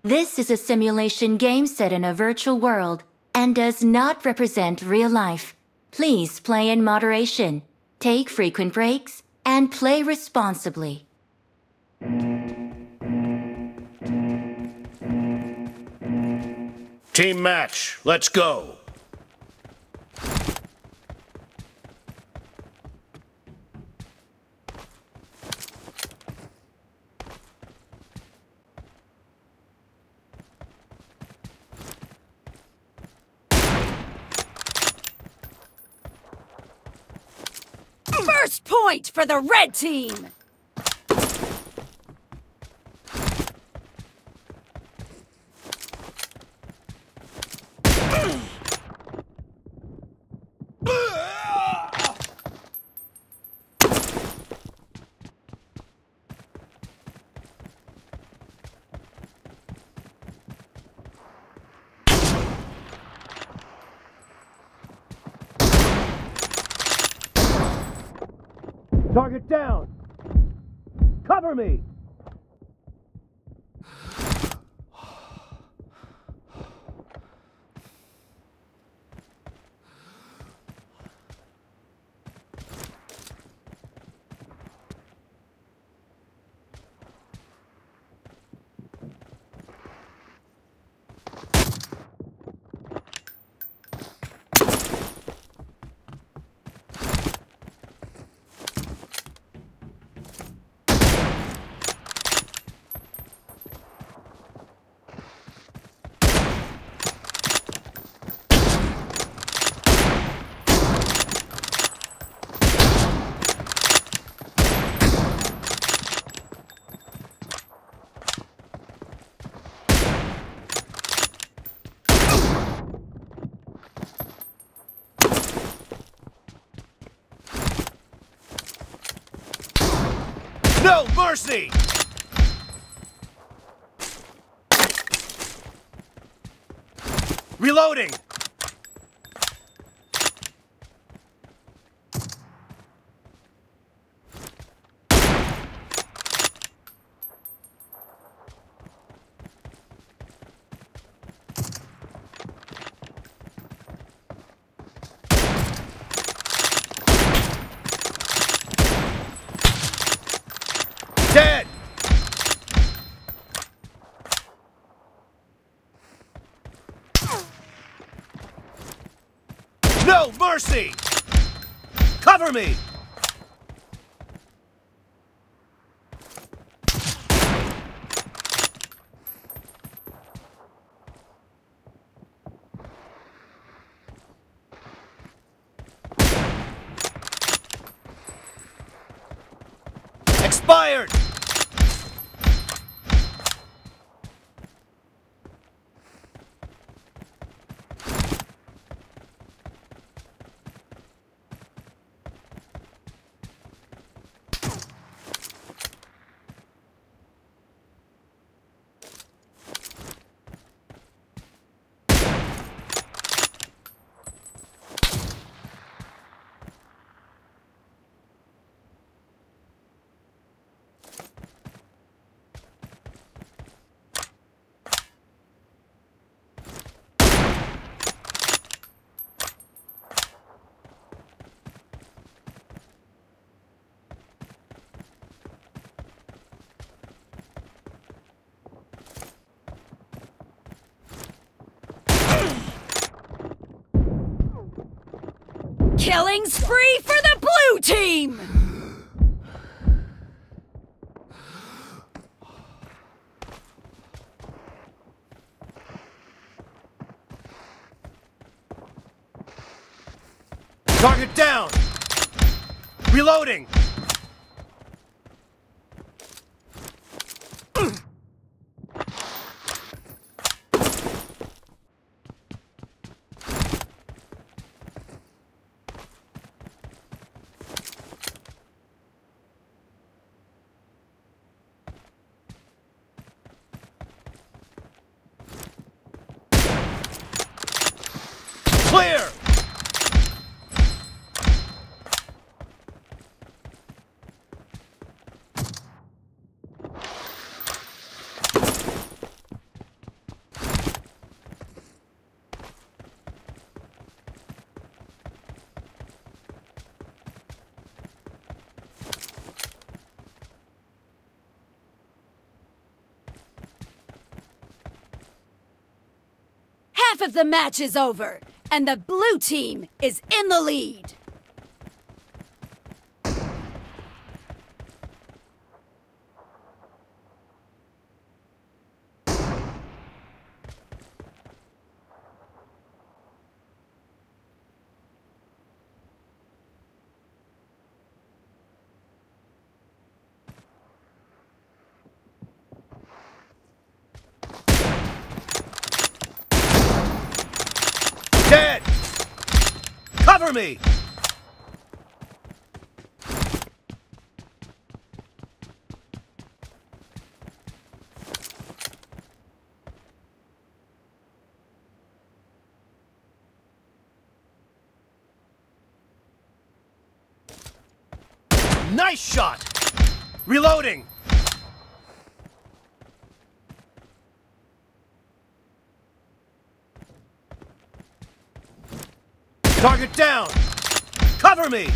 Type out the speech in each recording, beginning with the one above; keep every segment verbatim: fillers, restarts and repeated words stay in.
This is a simulation game set in a virtual world and does not represent real life. Please play in moderation, take frequent breaks, and play responsibly. Team match, let's go. First point for the red team! Target down! Cover me! No mercy! Reloading! Dead! No mercy! Cover me! Expired! Killing spree for the blue team! Target down! Reloading! Clear! Half of the match is over, and the blue team is in the lead. Dead! Cover me! Nice shot! Reloading! Target down! Cover me!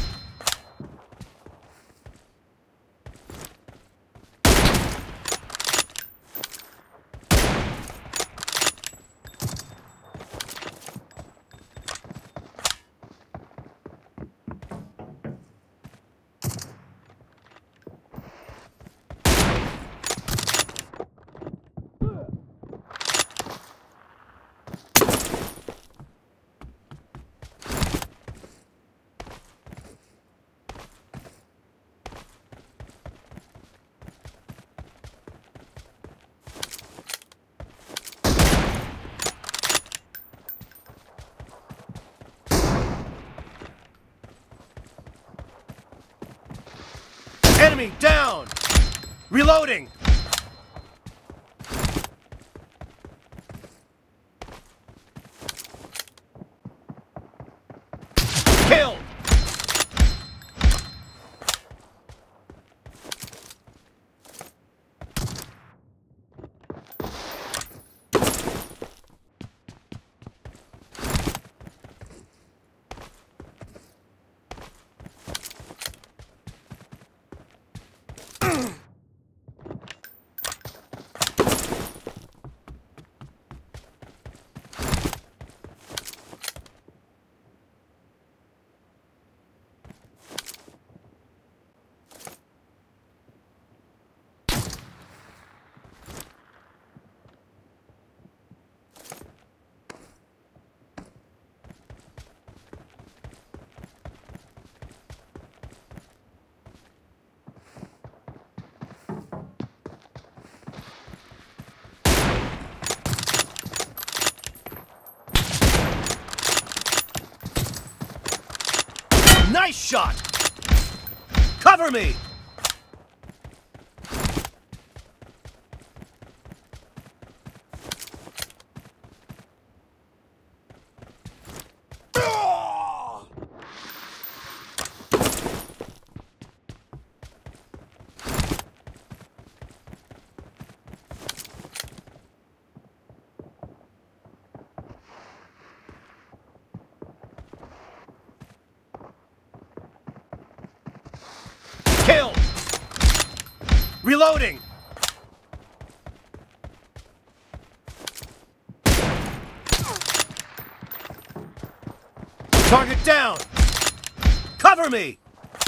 Enemy down! Reloading! Killed! Nice shot! Cover me! Kill! Reloading! Target down! Cover me!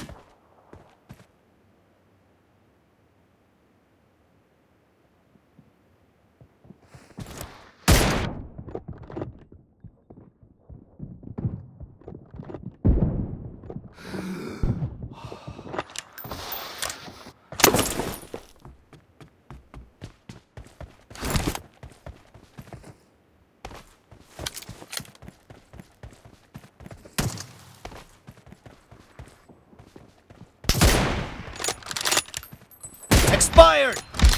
Expired!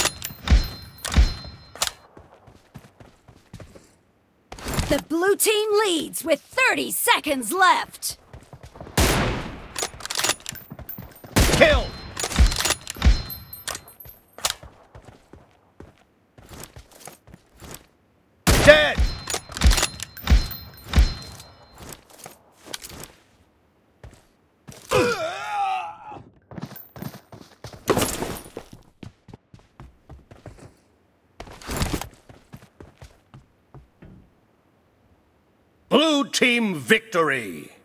The blue team leads with thirty seconds left. Kill! Dead! team victory!